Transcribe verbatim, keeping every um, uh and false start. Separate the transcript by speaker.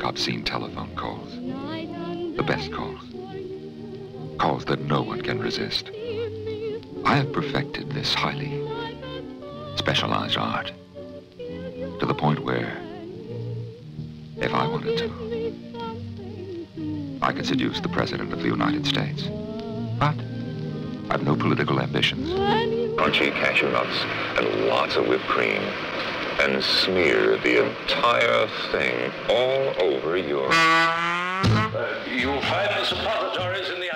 Speaker 1: obscene telephone calls. The best calls. Calls that no one can resist. I have perfected this highly specialized art to the point where, if I wanted to, I could seduce the President of the United States. But I've no political ambitions.
Speaker 2: Crunchy cashew nuts and lots of whipped cream. And smear the entire thing all over your...
Speaker 3: Uh, you'll find the suppositories in the